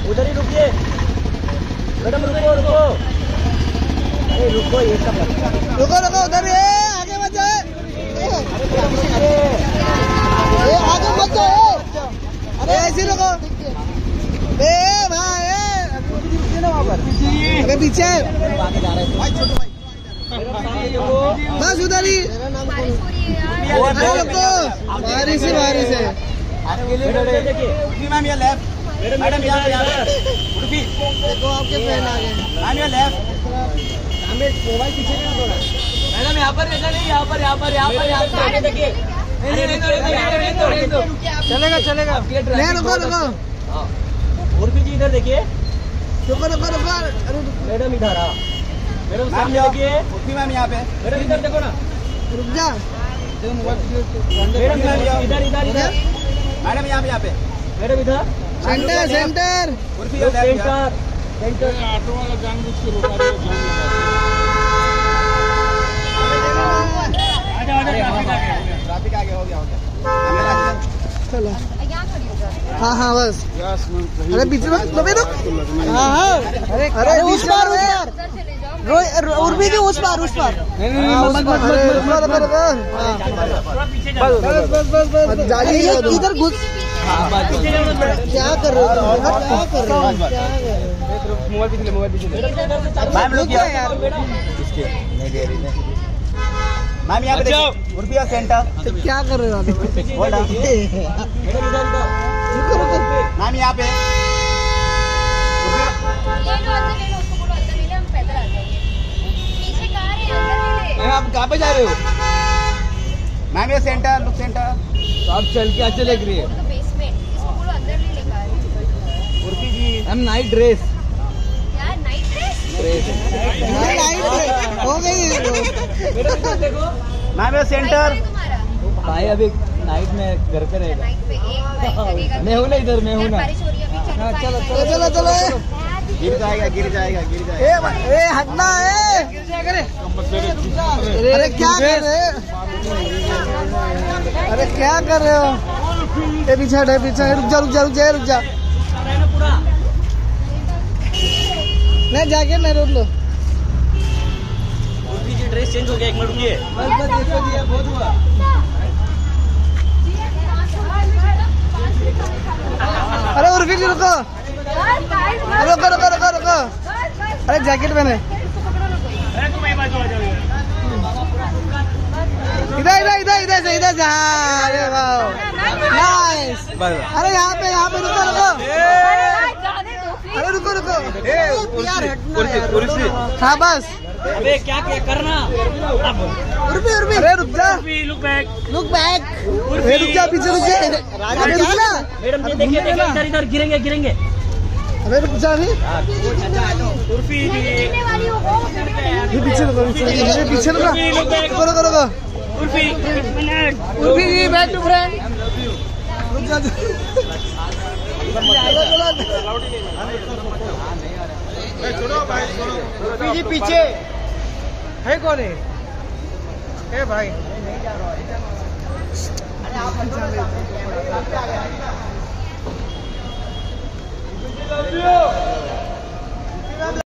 उधर ही रुकिए मैडम, रुको रुको, रुको, ये सब रुको रुको, उधर आगे मत जाए, आगे मत जाए, अरे ऐसे रुको, भाई ना वहाँ पर, अबे पीछे बस उधर ही, बारिश है बारिश है। मैम ये लेफ्ट, मैडम यहाँ उर्फी देखो आपके फ्रेंड आ गए, मैम ये लेफ्ट, मोबाइल पीछे नहीं थोड़ा, मैडम यहाँ पर ऐसा नहीं, यहाँ पर देखिए, चलेगा चलेगा, रुको रुको, उर्फी जी इधर देखिए, रुको रुको रुको, मैडम इधर आ, मैडम सामने देखिए, उर्फी मैम यहाँ पे, मैडम इधर देखो ना, रुक जा, मैडम इधर इधर इधर, मैडम यहाँ पे, मैडम इधर, centre centre, centre centre, auto वाला जानबूझ के रुका रहा है, ट्रैफिक आगे हो गया चलो, हाँ हाँ बस, अरे बीच में हाँ हाँ, अरे उस पार उर्फी जी उस पार इधर घुस, क्या कर रहे हो, मोबाइल पीछे मैम यहाँ पे उर्फी सेंटर, क्या कर रहे हो मैम यहाँ पे, आप कहाँ पे जा रहे हो मैम? ये सेंटर लुक सेंटर, तो आप चल के अच्छे लग रही है Urfi ji, ma'am night dress हो गई मैम, ये सेंटर भाई अभी नाइट में घर पे रहेगा, मैं हूँ ना इधर, मैं हूँ ना, चलो चलो चलो चलो, गिर जाएगा ए हटना है, अरे क्या कर रहे, अरे क्या कर रहे हो, पीछे रुक जा, नहीं जाके नहीं रोक लो, उर्फी जी ड्रेस चेंज हो गया, एक मिनट रुकिए, बहुत हुआ, अरे उर्फी जी रुको, अरे जैकेट पहने, इधर से, अरे वाह नाइस, अरे यहाँ पे रुको, अरे रुको यार, हाँ बस, अबे क्या करना, उर्फी अरे रुक जा, लुक बैक, रुक जा, पीछे रुक जा, मैडम देखिए इधर गिरेंगे, अबे रुक जा भी, उर्फी पीछे रुको, Urfi ji back to friend, रुक जा, उर्फी जी पीछे है, कौन है भाई, अरे आप